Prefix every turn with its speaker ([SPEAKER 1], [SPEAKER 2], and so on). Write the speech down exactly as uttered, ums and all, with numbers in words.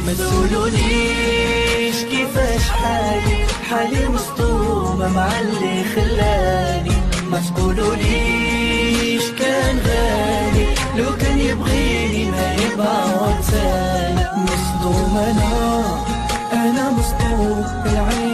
[SPEAKER 1] ما تسولونيش كيفاش حالي، حالي مصدومة مع اللي خلاني. ما تقولوليش كان غالي، لو كان يبغيني ما يبعد ثاني. مصدوم انا، انا مصدوم العين